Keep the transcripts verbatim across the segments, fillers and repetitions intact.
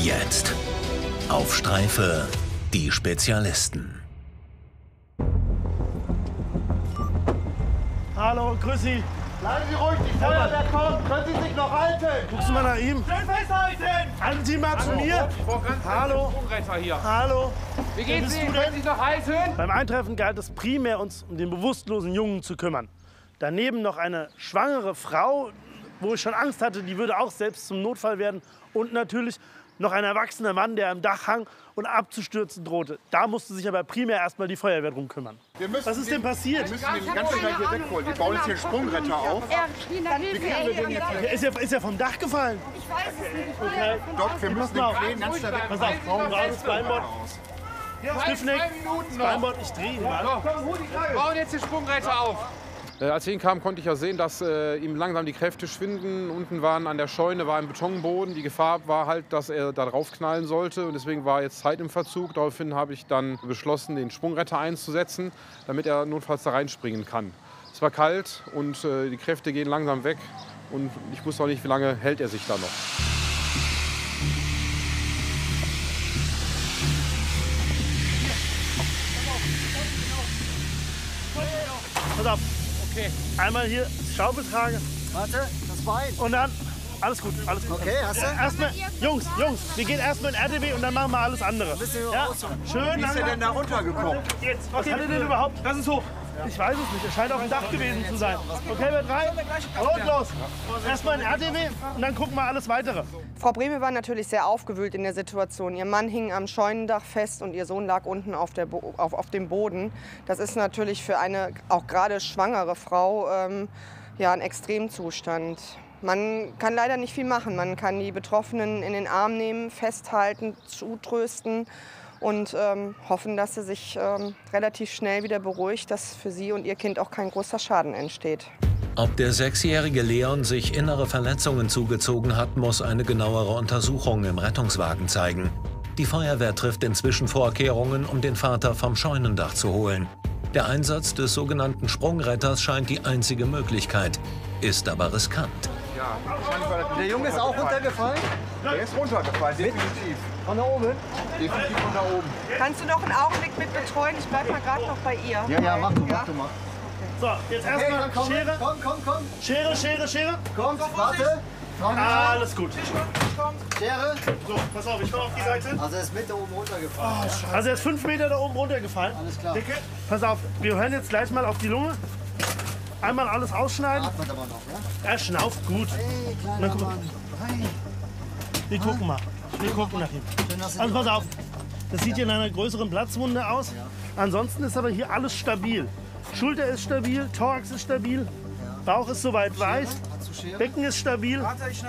Jetzt auf Streife die Spezialisten. Hallo, grüß Sie. Bleiben Sie ruhig, die Feuerwehr kommt. Können Sie sich noch halten? Guckst du mal nach ihm? Schön festhalten! Halten Sie mal zu mir. Hallo. Hier. Hallo. Wie geht's bist Ihnen? du denn? Können Sie sich noch halten? Beim Eintreffen galt es primär, uns um den bewusstlosen Jungen zu kümmern. Daneben noch eine schwangere Frau, wo ich schon Angst hatte, die würde auch selbst zum Notfall werden. Und natürlich noch ein erwachsener Mann, der am Dach hang und abzustürzen drohte. Da musste sich aber primär erstmal die Feuerwehr drum kümmern. Wir müssen Was ist den, denn passiert? Wir müssen den ganz schnell hier wegholen. Die bauen jetzt hier Sprungretter auf. Wie kriegen wir den jetzt? Ist er, ist er vom Dach gefallen? Ich weiß es nicht. Okay. Dort, wir müssen den Krähen ganz schnell weg. Pass auf, Raum raus, Beinbord. Stiffneck, Beinbord, ich drehe ihn mal. Wir bauen jetzt die Sprungretter auf. Äh, als ich hinkam, konnte ich ja sehen, dass äh, ihm langsam die Kräfte schwinden. Unten waren an der Scheune war ein Betonboden. Die Gefahr war halt, dass er da drauf knallen sollte. Und deswegen war jetzt Zeit im Verzug. Daraufhin habe ich dann beschlossen, den Sprungretter einzusetzen, damit er notfalls da reinspringen kann. Es war kalt und äh, die Kräfte gehen langsam weg. Und ich wusste auch nicht, wie lange hält er sich da noch. Pass auf. Okay. Einmal hier Schaufeltrage. Warte, das Bein. Und dann, alles gut, alles gut. Okay, hast du? Erstmal, Jungs, Jungs, wir gehen erstmal in R T W und dann machen wir alles andere. Ja? Schön. Wie ist er denn da runtergekommen? Jetzt, was hat er denn überhaupt? Das ist hoch. Ich weiß es nicht, er scheint auf dem Dach gewesen zu sein. Okay, wir drei, und los. Erstmal in R T W und dann gucken wir alles Weitere. Frau Brehme war natürlich sehr aufgewühlt in der Situation. Ihr Mann hing am Scheunendach fest und ihr Sohn lag unten auf, der Bo auf, auf dem Boden. Das ist natürlich für eine auch gerade schwangere Frau ähm, ja, ein Extremzustand. Man kann leider nicht viel machen. Man kann die Betroffenen in den Arm nehmen, festhalten, zutrösten und ähm, hoffen, dass sie sich ähm, relativ schnell wieder beruhigt, dass für sie und ihr Kind auch kein großer Schaden entsteht. Ob der sechsjährige Leon sich innere Verletzungen zugezogen hat, muss eine genauere Untersuchung im Rettungswagen zeigen. Die Feuerwehr trifft inzwischen Vorkehrungen, um den Vater vom Scheunendach zu holen. Der Einsatz des sogenannten Sprungretters scheint die einzige Möglichkeit, ist aber riskant. Der Junge ist auch runtergefallen? Der ist runtergefallen, definitiv. Von da oben? Definitiv von da oben. Kannst du noch einen Augenblick mit betreuen? Ich bleib mal gerade noch bei ihr. Ja, ja, mach du, mach du mal. So, jetzt Hey, erstmal komm, Schere. komm, komm, komm. Schere, Schere, Schere. Komm, warte. Alles gut. Schere. So, pass auf, ich komm auf die Seite. Also er ist mit da oben runtergefallen. Also er ist fünf Meter da oben runtergefallen. Alles klar. Dicke. Pass auf, wir hören jetzt gleich mal auf die Lunge. Einmal alles ausschneiden. Atmet aber noch, ja? Er schnauft gut. Hey, Na, kleiner guck mal. Mann. Hey. Wir gucken mal. Wir gucken nach ihm. Schön, dass du Also die- pass auf. Das sieht hier in einer größeren Platzwunde aus. Ansonsten ist aber hier alles stabil. Schulter ist stabil, Thorax ist stabil, Bauch ist soweit weiß, Hast du Schere? Becken ist stabil,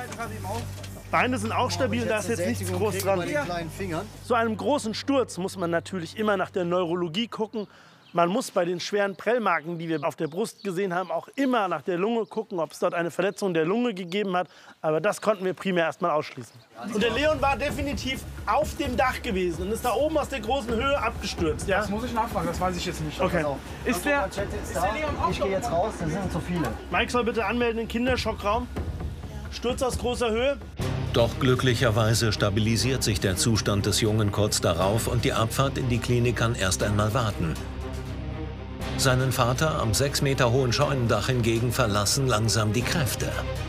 Beine sind auch stabil, da ist jetzt nichts Sättigung groß kriegen dran. Bei den kleinen Fingern. Zu einem großen Sturz muss man natürlich immer nach der Neurologie gucken. Man muss bei den schweren Prellmarken, die wir auf der Brust gesehen haben, auch immer nach der Lunge gucken, ob es dort eine Verletzung der Lunge gegeben hat. Aber das konnten wir primär erst mal ausschließen. Und der Leon war definitiv auf dem Dach gewesen und ist da oben aus der großen Höhe abgestürzt. Ja? Das muss ich nachfragen, das weiß ich jetzt nicht. Okay. Ist der, Chat ist da. Ich gehe jetzt raus, das sind zu viele. Mike soll bitte anmelden in den Kinderschockraum. Sturz aus großer Höhe. Doch glücklicherweise stabilisiert sich der Zustand des Jungen kurz darauf und die Abfahrt in die Klinik kann erst einmal warten. Seinen Vater am sechs Meter hohen Scheunendach hingegen verlassen langsam die Kräfte.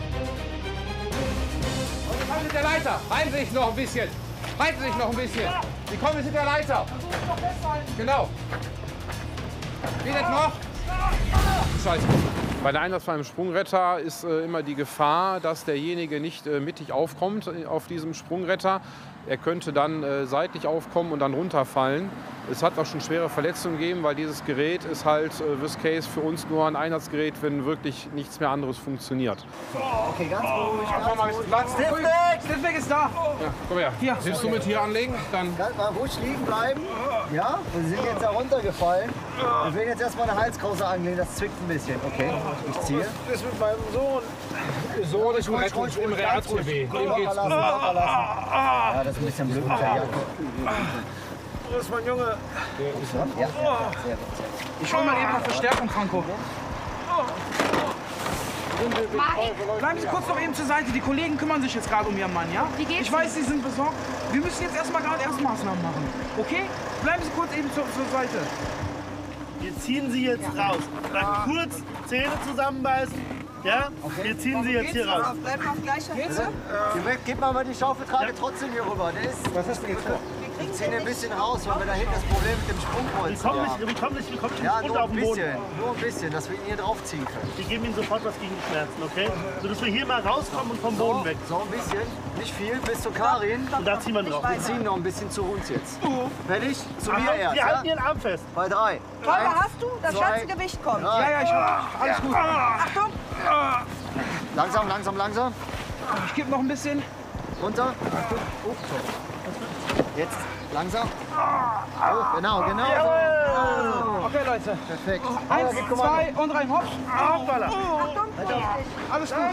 kommen mit der Leiter. Halten Sie sich noch ein bisschen. Halten Sie sich noch ein bisschen. Sie kommen jetzt mit der Leiter. Genau. Geht jetzt noch? Scheiße. Bei der Einsatz von einem Sprungretter ist äh, immer die Gefahr, dass derjenige nicht äh, mittig aufkommt äh, auf diesem Sprungretter. Er könnte dann äh, seitlich aufkommen und dann runterfallen. Es hat auch schon schwere Verletzungen gegeben, weil dieses Gerät ist halt, äh, worst case, für uns nur ein Einsatzgerät, wenn wirklich nichts mehr anderes funktioniert. Okay, ganz ruhig, ganz Komm mal ein bisschen Platz. Stiffneck! Stiffneck ist da. Ja, komm her. Hier. Hilfst du mit hier anlegen? Dann Ganz mal ruhig liegen bleiben. Ja, wir sind jetzt da runtergefallen. Wir werden jetzt erstmal eine Halskrause anlegen, das zwickt ein bisschen. Okay, ich ziehe. Das mit meinem Sohn. so nicht im Rettung, im R T W. Dem geht's gut. Ja, das ist ein bisschen blöd mit der Jacke. Das ist mein Junge. Ja, sehr gut. Ich hol mal eben noch Verstärkung, Franco. Bleiben Sie kurz noch eben zur Seite. Die Kollegen kümmern sich jetzt gerade um Ihren Mann, ja? Wie geht's Ich weiß, Sie sind besorgt. Wir müssen jetzt erstmal gerade Erstmaßnahmen machen. Okay? Bleiben Sie kurz eben zur, zur Seite. Wir ziehen Sie jetzt raus. Dann kurz Zähne zusammenbeißen. Ja? Okay. Wir ziehen Sie jetzt hier raus. Bleiben auf gleicher Höhe. Gib mal mal die Schaufeltrage ja. trotzdem hier rüber. Der ist, was ist denn jetzt vor? Wir ziehen den ein bisschen raus, weil wir da hinten das Problem mit dem Sprungholz haben. Wir kommen nicht, wir kommen nicht, wir kommen nicht ja, runter auf den Boden. Bisschen, nur ein bisschen, dass wir ihn hier draufziehen können. Wir geben Ihnen sofort was gegen die Schmerzen, okay? So, dass wir hier mal rauskommen und vom Boden so, weg. So ein bisschen, nicht viel, bis zu Karin. Und da ziehen wir drauf. Wir ziehen noch ein bisschen zu uns jetzt. Fertig? Zu Aha, mir erst. Wir ja? halten Ihren Arm fest. Bei drei. Torben, hast du? Das ganze Gewicht kommt. Drei. Ja, ja, ich hab. Alles gut. Achtung. Langsam, langsam, langsam. Ich gebe noch ein bisschen. Runter. Oh, jetzt langsam. Oh, genau, genau. So. Okay, Leute. Perfekt. Eins, oh, zwei und rein. Hopp. Hoppala. Alles gut.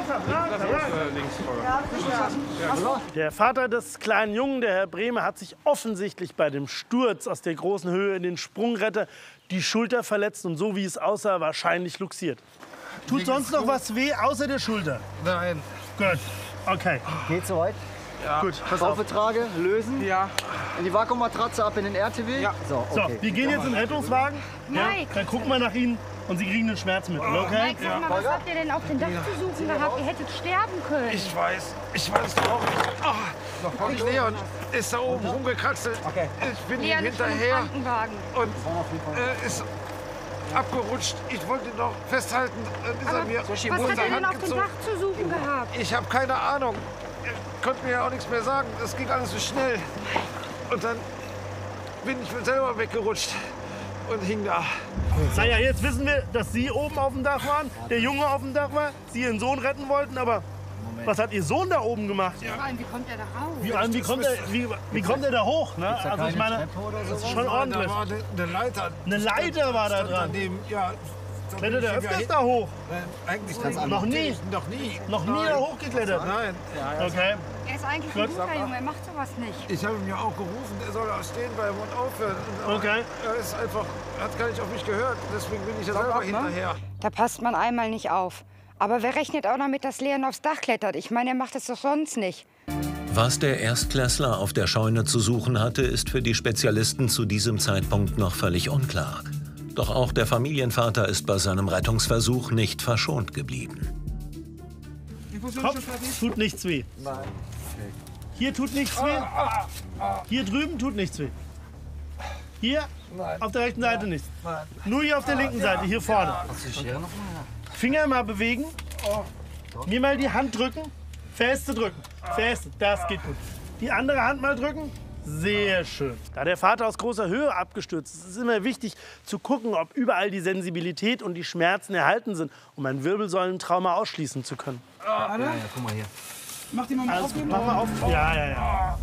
Der Vater des kleinen Jungen, der Herr Brehme, hat sich offensichtlich bei dem Sturz aus der großen Höhe in den Sprungretter die Schulter verletzt und so wie es aussah, wahrscheinlich luxiert. Tut sonst noch was weh außer der Schulter? Nein. Gut. Okay. Geht soweit? Ja. Gut. Pass auf. Schaufeltrage, lösen. Ja. In die Vakuummatratze, ab in den R T W. Ja. So, okay. So, wir gehen jetzt in den Rettungswagen. Ja, dann gucken wir nach Ihnen und Sie kriegen ein Schmerzmittel, okay? Mike, sag mal, was habt ihr denn auf dem Dach zu suchen gehabt? Ihr hättet sterben können. Ich weiß, ich weiß doch auch nicht. Ach, und Leon ist da oben rumgekraxelt. Okay. Ich bin ihm Leon ist schon im hinterher Krankenwagen. und äh, ist abgerutscht. Ich wollte ihn noch festhalten. Dann ist er mir Was hat er denn auf dem Dach zu suchen gehabt? Ich habe keine Ahnung. Er konnte mir ja auch nichts mehr sagen. Das ging alles so schnell. Und dann bin ich selber weggerutscht und hing da. Naja, jetzt wissen wir, dass Sie oben auf dem Dach waren, der Junge auf dem Dach war, Sie Ihren Sohn retten wollten, aber was hat Ihr Sohn da oben gemacht? Vor allem, wie kommt er da raus? Wie, allem, wie, kommt, er, wie, wie kommt er da hoch? Ne? Also ich meine, das ist schon ordentlich. Da war eine, eine Leiter. Eine Leiter war da dran. Daneben, ja. Klettert er öfters da hoch? Nein, eigentlich noch nie. Noch nie. Noch nie da hochgeklettert? Nein. Okay. Er ist eigentlich ein guter Junge, er macht sowas nicht. Ich habe ihn ja auch gerufen, er soll da stehen bleiben und aufhören. Und okay. Er ist einfach, hat gar nicht auf mich gehört. Deswegen bin ich ja selber hinterher. Da passt man einmal nicht auf. Aber wer rechnet auch damit, dass Leon aufs Dach klettert? Ich meine, er macht es doch sonst nicht. Was der Erstklässler auf der Scheune zu suchen hatte, ist für die Spezialisten zu diesem Zeitpunkt noch völlig unklar. Doch auch der Familienvater ist bei seinem Rettungsversuch nicht verschont geblieben. Kopf tut nichts weh. Hier tut nichts weh. Hier drüben tut nichts weh. Hier auf der rechten Seite nichts. Nur hier auf der linken Seite, hier vorne. Finger mal bewegen. Mir mal die Hand drücken. Feste drücken. Feste, das geht gut. Die andere Hand mal drücken. Sehr schön. Da der Vater aus großer Höhe abgestürzt ist, ist es immer wichtig zu gucken, ob überall die Sensibilität und die Schmerzen erhalten sind, um ein Wirbelsäulentrauma ausschließen zu können. Ja, ja, guck mal hier. Mach die mal mal auf. Mach mal auf. Ja, ja, ja.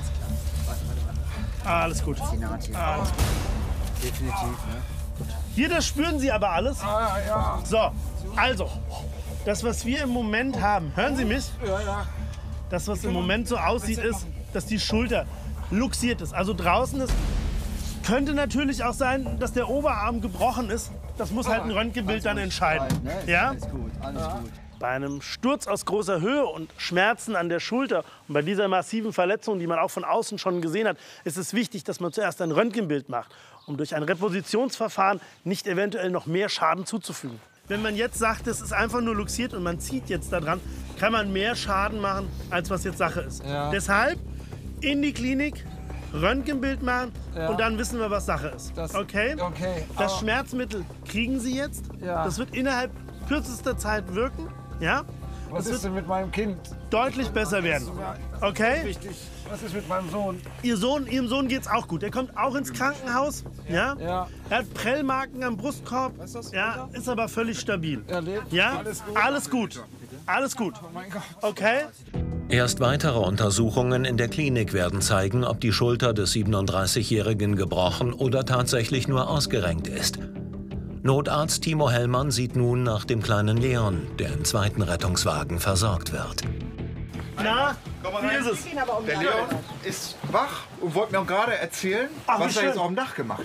Alles gut. Alles gut. Definitiv, ne? Hier, das spüren Sie aber alles. So, also, das, was wir im Moment haben, hören Sie mich? Ja, ja. Das, was im Moment so aussieht, ist, dass die Schulter luxiert ist, also draußen ist. Könnte natürlich auch sein, dass der Oberarm gebrochen ist. Das muss halt ein Röntgenbild dann entscheiden. Ja? Alles gut, alles gut. Bei einem Sturz aus großer Höhe und Schmerzen an der Schulter und bei dieser massiven Verletzung, die man auch von außen schon gesehen hat, ist es wichtig, dass man zuerst ein Röntgenbild macht, um durch ein Repositionsverfahren nicht eventuell noch mehr Schaden zuzufügen. Wenn man jetzt sagt, es ist einfach nur luxiert und man zieht jetzt daran, kann man mehr Schaden machen, als was jetzt Sache ist. Ja. Deshalb in die Klinik, Röntgenbild machen Ja. und dann wissen wir, was Sache ist. Das- okay? okay, Das aber- Schmerzmittel kriegen Sie jetzt. Ja. Das wird innerhalb kürzester Zeit wirken. Ja? Was Das ist denn mit meinem Kind? deutlich besser werden. Okay? Wichtig. Was ist mit meinem Sohn? Ihr Sohn, Ihrem Sohn geht's auch gut. Er kommt auch ins Krankenhaus. Ja? Ja. Er hat Prellmarken am Brustkorb. Ja, ist aber völlig stabil. Er lebt. Ja? Alles gut. Alles gut. Alles gut. Oh mein Gott. Okay? Erst weitere Untersuchungen in der Klinik werden zeigen, ob die Schulter des siebenunddreißigjährigen gebrochen oder tatsächlich nur ausgerenkt ist. Notarzt Timo Hellmann sieht nun nach dem kleinen Leon, der im zweiten Rettungswagen versorgt wird. Na, wie ist es? Der Leon ist wach und wollte mir auch gerade erzählen, Ach, wie was er schön. jetzt auf dem Dach gemacht hat.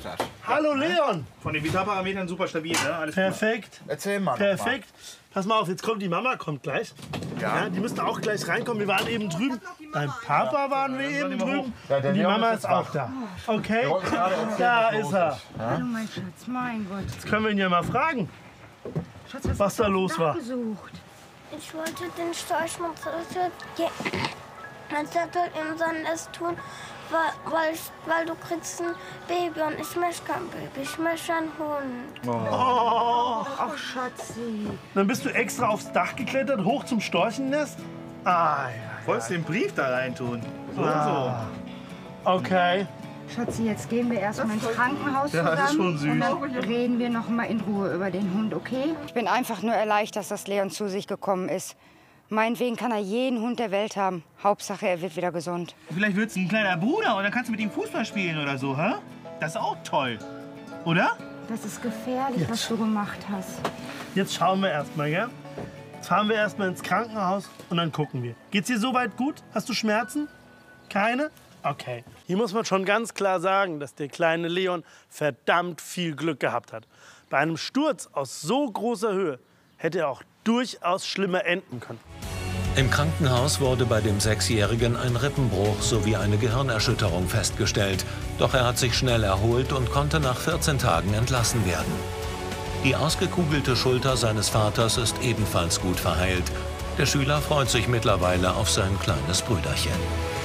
Hallo Leon. Von den Vitalparametern super stabil, ne? Alles Perfekt. Erzähl mal. Perfekt. Pass mal auf, jetzt kommt die Mama, kommt gleich. Ja. Ja, die müssten auch gleich reinkommen. Wir waren eben drüben. Beim Papa waren wir eben drüben. Ja, der Und die Leon Mama ist ist jetzt auch wach. da. Okay, Wir wollten gerade erzählen, da was los ist er. ist. Hallo mein Schatz, mein Gott. Jetzt können wir ihn ja mal fragen, Schatz, was da los war. Gesucht? Ich wollte den Storch mal zurück. Man sollte ihm sonst tun, weil, weil, ich, weil du kriegst ein Baby und ich möchte kein Baby, ich möchte einen Hund. Oh. Ach, Schatzi. Dann bist du extra aufs Dach geklettert, hoch zum Storchennest? Ah, ja. Wolltest den Brief da rein tun? So Ah. Okay. Schatzi, jetzt gehen wir erstmal ins Krankenhaus Ja, das ist zusammen schon und süß. dann reden wir noch mal in Ruhe über den Hund, okay? Ich bin einfach nur erleichtert, dass Leon zu sich gekommen ist. Meinetwegen kann er jeden Hund der Welt haben. Hauptsache, er wird wieder gesund. Vielleicht wird's ein kleiner Bruder und dann kannst du mit ihm Fußball spielen oder so, hä? Das ist auch toll. Oder? Das ist gefährlich, was du gemacht hast. Jetzt schauen wir erstmal, gell? Jetzt fahren wir erstmal ins Krankenhaus und dann gucken wir. Geht's dir soweit gut? Hast du Schmerzen? Keine? Okay. Hier muss man schon ganz klar sagen, dass der kleine Leon verdammt viel Glück gehabt hat. Bei einem Sturz aus so großer Höhe hätte er auch durchaus schlimmer enden können. Im Krankenhaus wurde bei dem Sechsjährigen ein Rippenbruch sowie eine Gehirnerschütterung festgestellt. Doch er hat sich schnell erholt und konnte nach vierzehn Tagen entlassen werden. Die ausgekugelte Schulter seines Vaters ist ebenfalls gut verheilt. Der Schüler freut sich mittlerweile auf sein kleines Brüderchen.